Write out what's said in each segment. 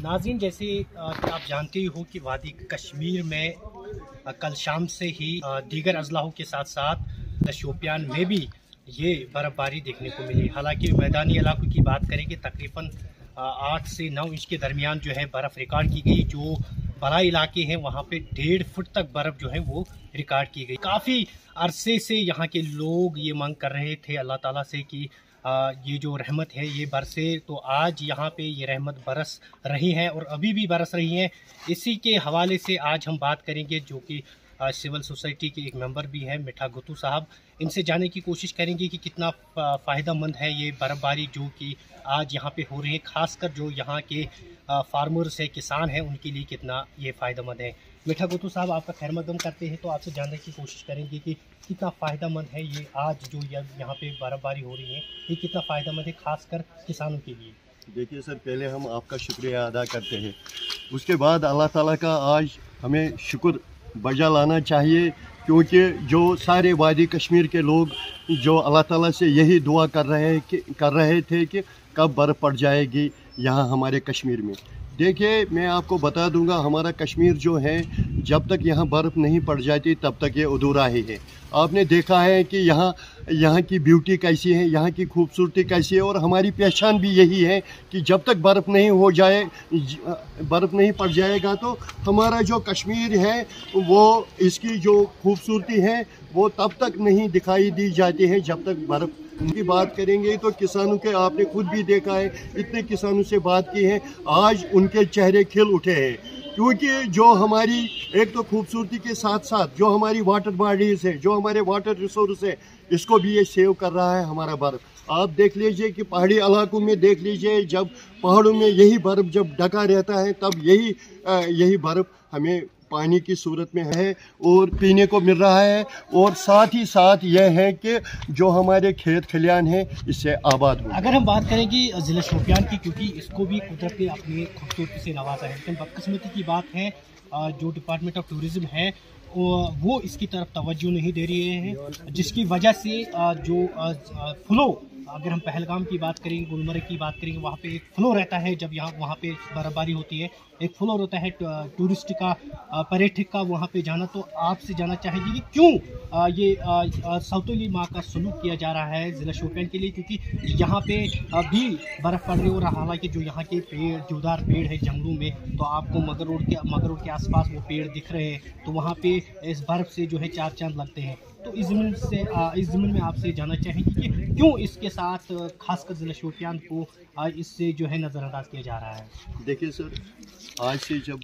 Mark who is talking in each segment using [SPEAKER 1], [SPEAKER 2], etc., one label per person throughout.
[SPEAKER 1] नाज़रीन, जैसे कि आप जानते ही हो कि वादी कश्मीर में कल शाम से ही दीगर अजलाओं के साथ साथ शोपियान में भी ये बर्फ़बारी देखने को मिली। हालांकि मैदानी इलाकों की बात करेंगे तकरीबन 8 से 9 इंच के दरमियान जो है बर्फ़ रिकॉर्ड की गई। जो बड़ा इलाके हैं वहाँ पे 1.5 फुट तक बर्फ़ जो है वो रिकॉर्ड की गई। काफ़ी अरसे से यहाँ के लोग ये मांग कर रहे थे अल्लाह ताला से कि ये जो रहमत है ये बरसे, तो आज यहाँ पे ये रहमत बरस रही है और अभी भी बरस रही है। इसी के हवाले से आज हम बात करेंगे, जो कि सिविल सोसाइटी के एक मेंबर भी हैं मिठा गुत्तू साहब। इनसे जानने की कोशिश करेंगे कि कितना फ़ायदेमंद है ये बर्फ़बारी जो कि आज यहाँ पे हो रही है, ख़ासकर जो यहाँ के फार्मर्स है, किसान हैं, उनके लिए कितना ये फ़ायदेमंद है। मिठा गुत्तू साहब, आपका खैर मकदम करते हैं, तो आपसे जानने की कोशिश करेंगे कि कितना फ़ायदेमंद है ये आज जो यहाँ पे बर्फ़बारी हो रही है, ये कितना फ़ायदेमंद है ख़ासकर किसानों के लिए।
[SPEAKER 2] देखिए सर, पहले हम आपका शुक्रिया अदा करते हैं, उसके बाद अल्लाह ताला का आज हमें शुक्र बजा लाना चाहिए, क्योंकि जो सारे वादी कश्मीर के लोग जो अल्लाह ताला से यही दुआ कर रहे थे कि कब बर्फ़ पड़ जाएगी यहाँ हमारे कश्मीर में। देखिए, मैं आपको बता दूंगा, हमारा कश्मीर जो है जब तक यहाँ बर्फ़ नहीं पड़ जाती तब तक ये अधूरा ही है। आपने देखा है कि यहाँ की ब्यूटी कैसी है, यहाँ की खूबसूरती कैसी है, और हमारी पहचान भी यही है कि जब तक बर्फ़ नहीं पड़ जाएगा तो हमारा जो कश्मीर है वो इसकी जो खूबसूरती है वो तब तक नहीं दिखाई दी जाती है जब तक बर्फ़ की बात करेंगे। तो किसानों के आपने खुद भी देखा है, इतने किसानों से बात की है, आज उनके चेहरे खिल उठे हैं, क्योंकि जो हमारी एक तो खूबसूरती के साथ साथ जो हमारी वाटर बॉडीज़ है, जो हमारे वाटर रिसोर्स है, इसको भी ये सेव कर रहा है हमारा बर्फ़। आप देख लीजिए कि पहाड़ी इलाकों में देख लीजिए, जब पहाड़ों में यही बर्फ़ जब ढका रहता है तब यही बर्फ़ हमें पानी की सूरत में है और पीने को मिल रहा है, और साथ ही साथ यह है कि जो हमारे खेत खलियान हैं इससे आबाद हो।
[SPEAKER 1] अगर हम बात करें कि ज़िला शोपियान की, क्योंकि इसको भी कुदरत ने अपनी खूबसूरती से नवाजा है, लेकिन बदकिस्मती की बात है जो डिपार्टमेंट ऑफ टूरिज़्म है वो इसकी तरफ तवज्जो नहीं दे रही है, जिसकी वजह से जो फ्लो, अगर हम पहलगाम की बात करेंगे, गुलमर्ग की बात करेंगे, वहाँ पे एक फ्लो रहता है जब वहाँ पे बर्फ़बारी होती है, एक फ्लो होता है टूरिस्ट का, पर्यटक का वहाँ पे जाना। तो आपसे जानना चाहेंगे कि क्यों ये सौतेली माँ का सलूक किया जा रहा है ज़िला शोपियान के लिए, क्योंकि यहाँ पे भी बर्फ़ पड़ रही है, और हालांकि जो यहाँ के पेड़, देवदार पेड़ है जंगलों में, तो आपको मगर रोड के आसपास वो पेड़ दिख रहे हैं, तो वहाँ पे इस बर्फ़ से जो है चार चांद लगते हैं। तो इस ज़मीन में आपसे जानना चाहेंगे कि क्यों इसके साथ खासकर ज़िला शोपियान को इससे जो है नज़रअंदाज किया जा रहा है।
[SPEAKER 2] देखिए सर, आज से जब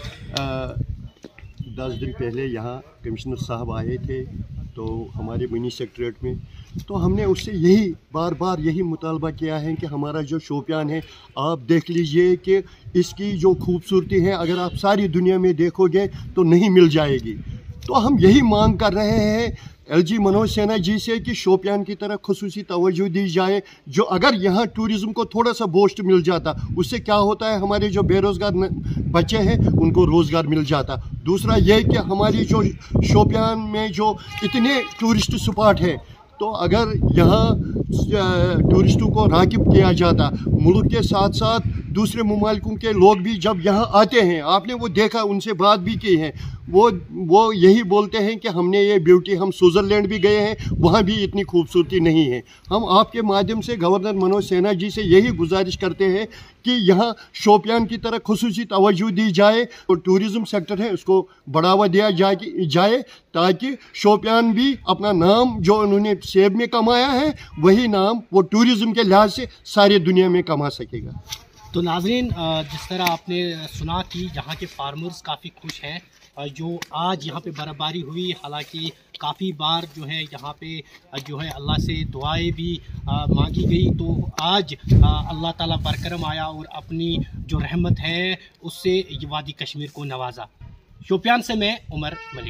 [SPEAKER 2] 10 दिन पहले यहाँ कमिश्नर साहब आए थे तो हमारे मिनी सेक्रेटरीट में, तो हमने उससे बार बार यही मुतालबा किया है कि हमारा जो शोपियान है, आप देख लीजिए कि इसकी जो खूबसूरती है अगर आप सारी दुनिया में देखोगे तो नहीं मिल जाएगी। तो हम यही मांग कर रहे हैं LG मनोज सिन्हा जी से कि शोपियान की तरह खुसूसी तवज्जो दी जाए। जो अगर यहाँ टूरिज़्म को थोड़ा सा बूस्ट मिल जाता, उससे क्या होता है, हमारे जो बेरोज़गार बच्चे हैं उनको रोज़गार मिल जाता। दूसरा यह कि हमारी जो शोपियान में जो इतने टूरिस्ट स्पॉट हैं, तो अगर यहाँ टूरिस्टों को राग़िब किया जाता, मुल्क के साथ साथ दूसरे ममालिकों के लोग भी जब यहाँ आते हैं, आपने वो देखा, उनसे बात भी की है, वो यही बोलते हैं कि हमने ये ब्यूटी, हम स्विट्ज़रलैंड भी गए हैं, वहाँ भी इतनी खूबसूरती नहीं है। हम आपके माध्यम से गवर्नर मनोज सिन्हा जी से यही गुजारिश करते हैं कि यहाँ शोपियान की तरह खुसूसी तवज्जो दी जाए और टूरिज़्म सेक्टर है उसको बढ़ावा दिया जाए, ताकि शोपियान भी अपना नाम जो उन्होंने सेब में कमाया है वही नाम वो टूरिज़्म के लिहाज से सारी दुनिया में कमा सकेगा।
[SPEAKER 1] तो नाज़रीन, जिस तरह आपने सुना कि यहाँ के फार्मर्स काफ़ी खुश हैं जो आज यहाँ पे बर्फ़बारी हुई। हालांकि काफ़ी बार जो है यहाँ पे जो है अल्लाह से दुआएं भी मांगी गई, तो आज अल्लाह ताला बरकरम आया और अपनी जो रहमत है उससे ये वादी कश्मीर को नवाजा। शोपियान से मैं उमर मलिक।